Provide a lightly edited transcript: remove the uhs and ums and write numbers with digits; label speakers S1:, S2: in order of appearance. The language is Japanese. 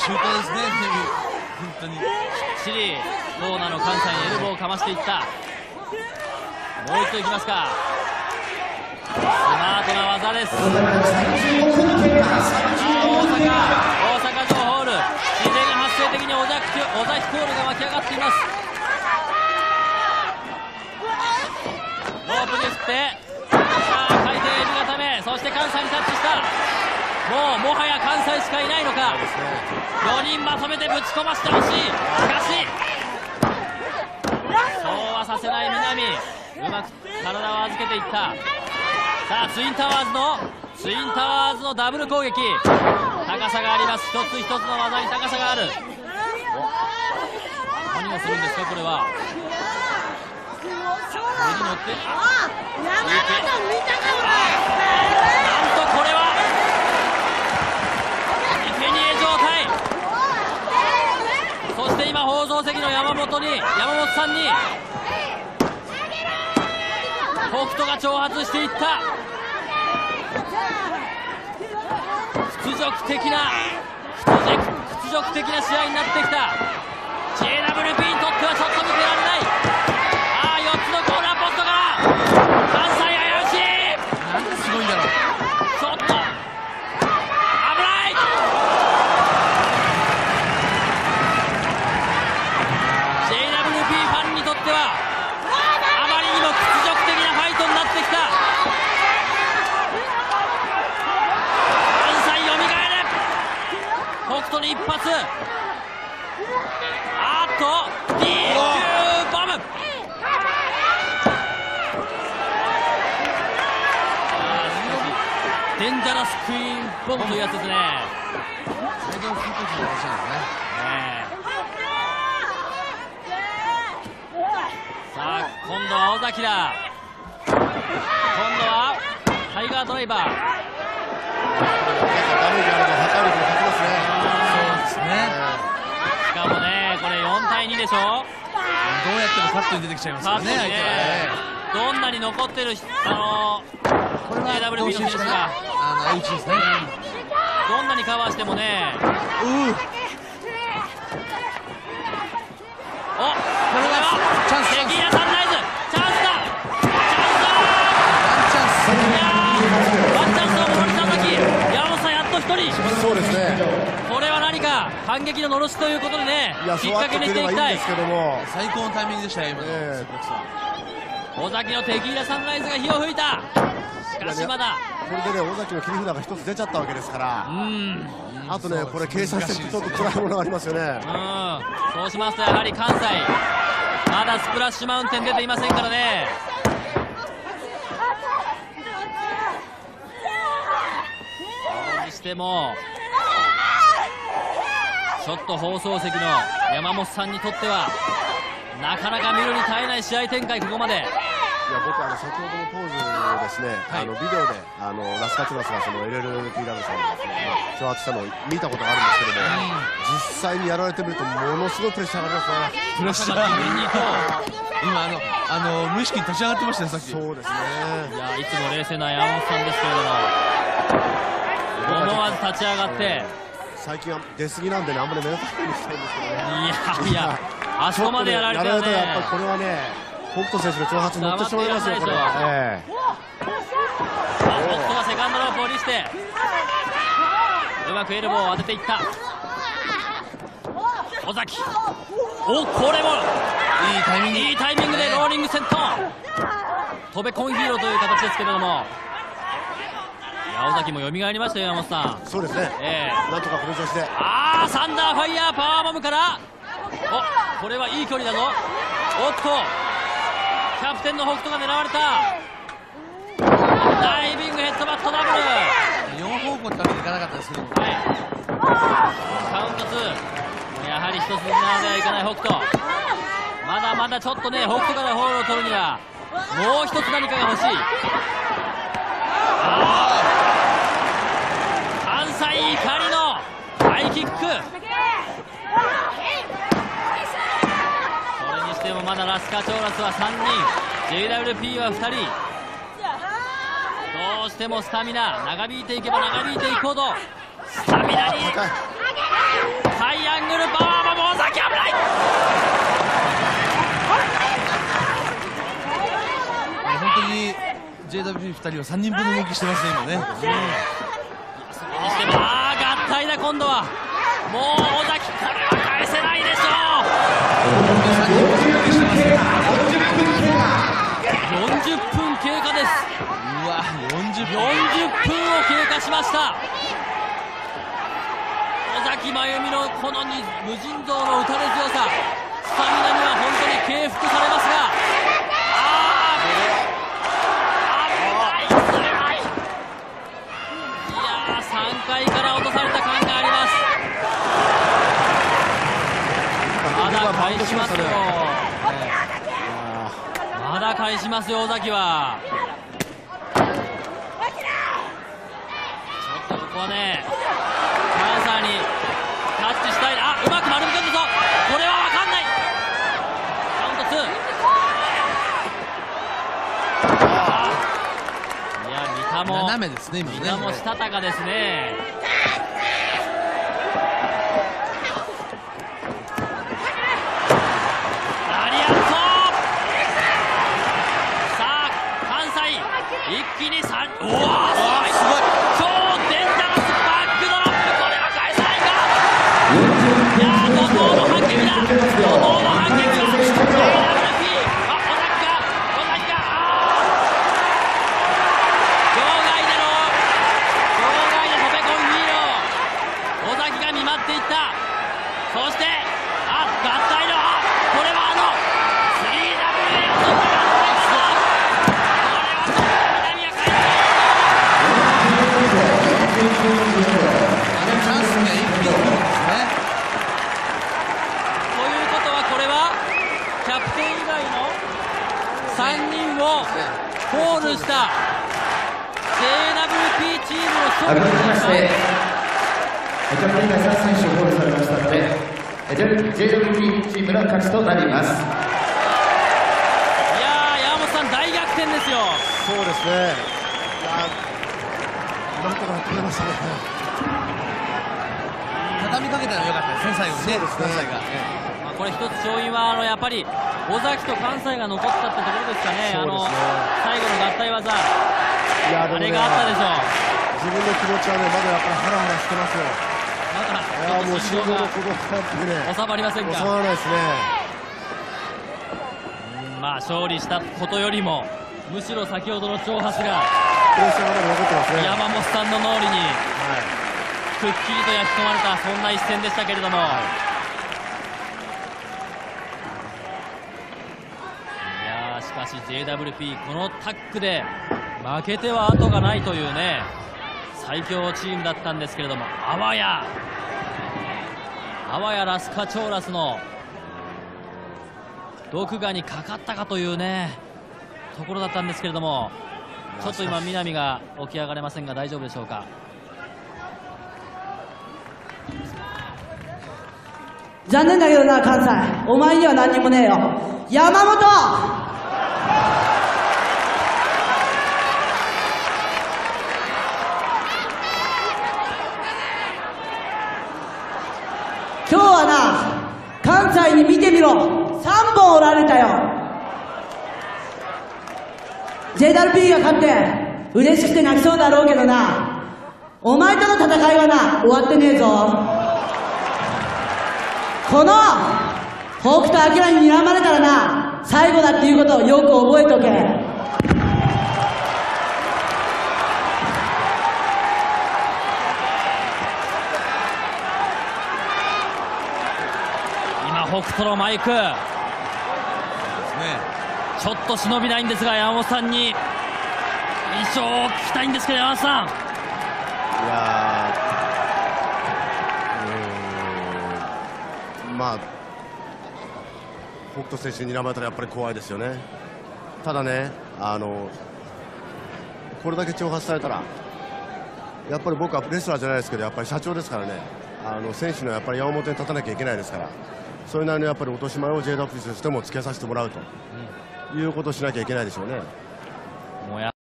S1: シュートですね、本当に。
S2: きっちりローナの関西にエルボーをかましていった。もう一度いきますか。スマートな技です。大阪城ホール、自然発生的に尾崎コールが湧き上がっています。ロープに振って、さあ回転エビ固め、そして関西にタッチした。もはや関西しかいないのか。4人まとめてぶち込ましてほしい。しかしそうはさせない南、うまく体を預けていった。さあツインタワーズのダブル攻撃、高さがあります。一つ一つの技に高さがある。何をするんですかこれは。上に乗って、なんとこれはいけにえ状態。そして今放送席の山本さんに北斗が挑発していった。屈辱的な試合になってきた。 JWP にとってはちょっと見てられない。4つのコーナーポストから関西危うしい。
S1: なんですごいんだろう。
S2: ちょっと危ない。JWP ファンにとってはあまりにも屈辱的なファイトになってきた。関西よみがえる。北斗に一発。D9 ボム。デンジャラスクイーンボムというやつですね。さあ今度は尾崎だ。今度はタイガードライバー。
S3: ダメージあれば破壊力も勝ちますね。
S1: そうですね。
S2: しかもねこれ4対2でしょ。
S1: どうやってもカットに出てきちゃいますからね、相手は。
S2: どんなに残ってる
S1: これは
S2: JWP の選手が
S1: H ですね。
S2: どんなにカバーしてもね。これは
S1: チャンス。
S2: テキーラサンライズチャンスだ。ワンチャンスをものにした時、山本さんやっと1人。
S3: そうですね。
S2: これは何か反撃ののろしということでね、きっかけにしていきたい。
S3: 最
S1: 高のタイミングでしたよ今の。
S2: 尾崎のテキーラサンライズが火を吹いた。しかしまだ
S3: これでね尾崎の切り札が一つ出ちゃったわけですから、あとねこれ計算してちょっと辛いものがありますよね。
S2: そうしますとやはり関西まだスプラッシュマウンテン出ていませんからね。それにしてもちょっと放送席の山本さんにとってはなかなか見るに耐えない試合展開。ここまで
S3: いや僕先ほどのポーズですね、ビデオでラスカチュラスがその LLPW さんに挑発したのを見たことがあるんですけども、実際にやられてみるとものすごいプレッシャーがありますね。
S1: プレッシャー今無意識に立ち上がってましたねさっき。
S3: そうですね。
S2: いやいつも冷静な山本さんですけれども思わず立ち上がって、
S3: 最近は出過ぎなんでねあんまり目立たないようにしたいんですけどね。
S2: いやあそこまでやられて
S3: やっぱりこれはね北斗選手の挑発に乗ってしまいますよこれは。
S2: 北斗がセカンドロープを利してうまくエルボーを当てていった。尾崎、これもいいタイミングでローリング戦闘、飛べコンヒーローという形ですけれども、いや尾崎も蘇りましたよ山本さん。
S3: そうですね、なんとかこの調子で
S2: サンダーファイヤーパワーボムからこれはいい距離だぞ。おっとキャプテンの北斗が狙われた。ダイビングヘッドバットダブル。
S1: 4方向ってわけにいかなかったですけども、
S2: カウント2。やはり一つ狙わではいかない北斗。まだまだちょっとね北斗からホールを取るにはもう一つ何かが欲しい。関西怒りのハイキック。でもまだラスカチョーラスは3人 JWP は2人。どうしてもスタミナ長引いていけば長引いていくほどスタミナにハイアングルパワーボム、尾崎危ない。
S1: 本当に JW2 人は3人分の動きしてますね、今ね。
S2: それにしても合体だ。今度はもう尾崎、これは返せないでしょう。40分経過です。
S1: うわ、40分
S2: を経過しました。尾崎真由美のこの無尽蔵の打たれ強さ、スタミナには本当に敬服されますが、危ない。いやー、3階から落とされた感があります。まだ返しますよ。まだ返しますよ、尾崎は。ちょっとここはね、関西にタッチしたい。うまく丸めてるぞ。これは分かんない。カウント2。いや、三田も
S1: 斜めですね、今ね。
S2: 三田もしたたかですね。一気に3、おお、すごい、超デンジャラスバックドロップ、これは返せないか。いやー、怒涛の反撃だ。怒涛の反撃だ。JWP、尾崎か、場外で飛べ込みヒーロー、尾崎が見舞っていった。そして合体の、これは3WA の合体技。
S1: チャンスが一気に来るんですね。
S2: ということは、これはキャプテン以外の3人をコールした JWP チームの勝利になりました。
S4: キャプテンが3選手コールされましたので JWP チームの勝ちとなります。
S2: いやー、山本さん、大逆転ですよ。
S3: そうですね。なんとかやってくれましたね。
S1: 畳みかけたのが良かったですね、最後にね。関西が。
S2: これ一つ勝因はやっぱり尾崎と関西が残ったってところですかね。最後の合体技、あれがあったでしょう。
S3: 自分の気持ちはね、まだやっぱりハラハラしてますよ。いや、もう心臓の鼓動がね、
S2: 収まりませんか。
S3: 収まらないですね。
S2: 勝利したことよりもむしろ先ほどの挑発が
S3: プレッシャーが残ってますね。
S2: 山本さんの脳裏にくっきりと焼き込まれた、そんな一戦でしたけれども、いやー、しかし JWP このタッグで負けては後がないというね、最強チームだったんですけれども、あわやラスカチョーラスの毒牙にかかったかというねところだったんですけれども、ちょっと今南が起き上がれませんが大丈夫でしょうか。
S5: 残念だけどな、関西、お前には何にもねえよ。山本、今日はな、関西に見てみろ、3本おられたよ。JWP が勝って嬉しくて泣きそうだろうけどな、お前との戦いはな、終わってねえぞ。この北斗晶に睨まれたらな、最後だっていうことをよく覚えとけ。
S2: 今北斗のマイク、ちょっと忍びないんですが、山本さんに印象を聞きたいんですけど、山本さん。
S3: いやまあ北斗選手に睨まれたらやっぱり怖いですよね。ただね、これだけ挑発されたら、やっぱり僕はレスラーじゃないですけど、やっぱり社長ですからね、選手のやっぱり矢面に立たなきゃいけないですから、それなりのやっぱり落とし前を JWP としてもつけさせてもらうということをしなきゃいけないでしょうね。